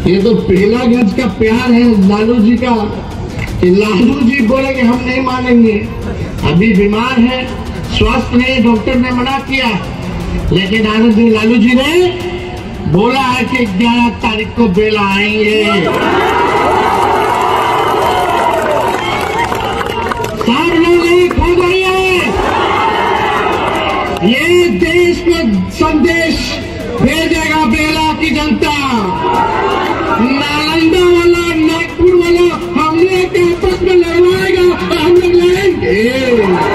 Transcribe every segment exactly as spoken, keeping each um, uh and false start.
ये तो बेलागंज का प्यार है लालू जी का कि लालू जी बोलेंगे हम नहीं मानेंगे। अभी बीमार है, स्वस्थ नहीं, डॉक्टर ने मना किया, लेकिन आनंद जी लालू जी ने बोला है कि ग्यारह तारीख को बेला आएंगे। सब लोग एक हो गए हैं। ये देश को संदेश भेजेगा बेला की जनता। नालंदा वाला, नागपुर वाला हमने के आपस में लड़वाएगा, हम लोग लड़ेंगे।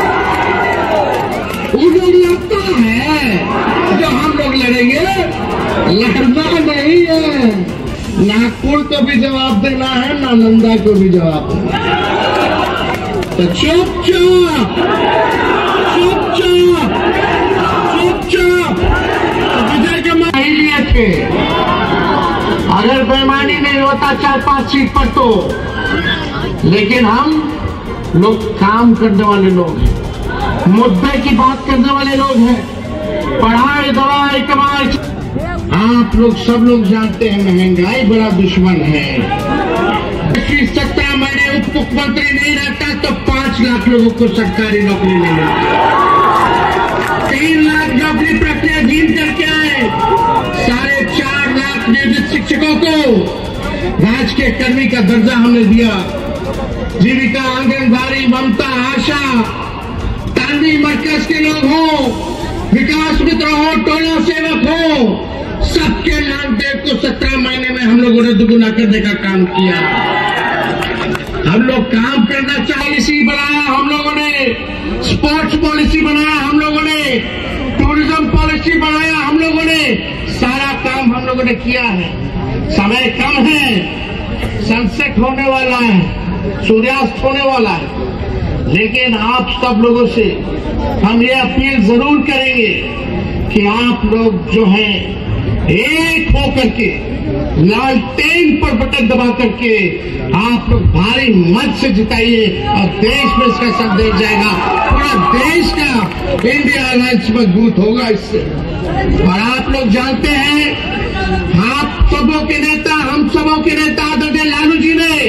उन लोग लगता है जो हम लोग लड़ेंगे, लड़ना नहीं है। नागपुर को भी जवाब देना है, नालंदा को भी जवाब देना है। तो चुपचाप चुपचाप चुपचाप विजय के मान नहीं लिए थे। अगर बेईमानी नहीं होता चार पांच सीट पर तो, लेकिन हम लोग काम करने वाले लोग हैं, मुद्दे की बात करने वाले लोग हैं। पढ़ाई, दवाई, कमाई, आप लोग सब लोग जानते हैं महंगाई बड़ा दुश्मन है। सत्रह महीने उप मुख्यमंत्री नहीं रहता तो पांच लाख लोगों को सरकारी नौकरी नहीं मिलती। तीन लाख नौकरी प्रक्रियाधीन करके आए, साढ़े चार लाख नियोजित शिक्षकों को राजकीय कर्मी का दर्जा हमने दिया। जीविका, आंगनबाड़ी, ममता, आशा, तांडवी मरकज के लोग हो, विकास मित्र हो, टोला सेवक हो, सबके मानदेय को सत्रह महीने में हम लोगों ने दुगुना करने का काम किया। हम लोग काम करना पॉलिसी बनाया, हम लोगों ने स्पोर्ट्स पॉलिसी बनाया, हम लोगों ने टूरिज्म पॉलिसी बनाया, हम लोगों ने सारा काम हम लोगों ने किया है। समय कम है, सनसेट होने वाला है, सूर्यास्त होने वाला है, लेकिन आप सब लोगों से हम ये अपील जरूर करेंगे कि आप लोग जो हैं एक होकर के लालटेन पर बटन दबा करके आप लोग भारी मत से जिताइए और देश में इसका संदेश जाएगा। पूरा देश का इंडिया अलायंस मजबूत होगा इससे। और आप लोग जानते हैं, आप सबों के नेता, हम सबों के नेता आदरणीय लालू जी ने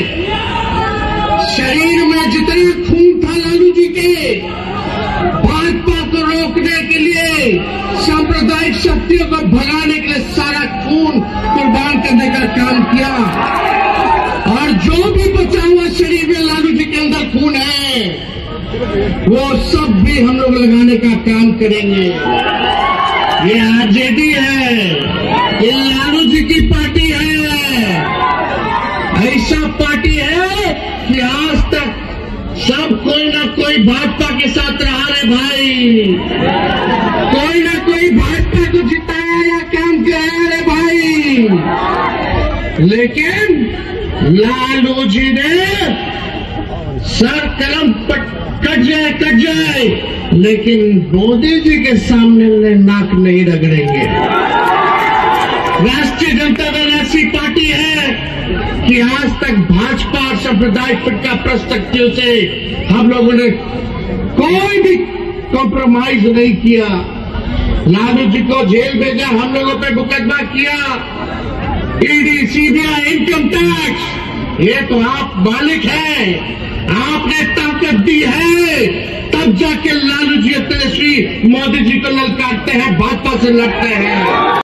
शरीर में जितना खून था लालू जी के, भाजपा को रोकने के लिए, सांप्रदायिक शक्तियों को भगाने के लिए सारा खून कुर्बान करने का काम किया। और जो भी बचा हुआ शरीर में लालू जी के अंदर खून है, वो सब भी हम लोग लगाने का काम करेंगे। ये आरजेडी है, ये लालू जी की पार्टी है। ऐसा पार्टी है कि आज तक सब कोई ना कोई भाजपा के साथ रहा रे भाई, कोई ना कोई भाजपा को जिताया या काम किया रे भाई। लेकिन लालू जी ने सर कलम कट जाए कट जाए, लेकिन मोदी जी के सामने नाक नहीं रगड़ेंगे। राष्ट्रीय जनता दल ऐसी पार्टी है कि आज तक भाजपा और सांप्रदायिक फिटका प्रस्तक्तियों से हम लोगों ने कोई भी कॉम्प्रोमाइज नहीं किया। लालू जी को जेल भेजा, हम लोगों पे मुकदमा किया, ईडी, सीबीआई, इनकम टैक्स, ये तो आप मालिक हैं, आपने ताकत दी है, तब जाके लालू जी तेजस्वी मोदी जी को ललकारते हैं, भाजपा से लड़ते हैं।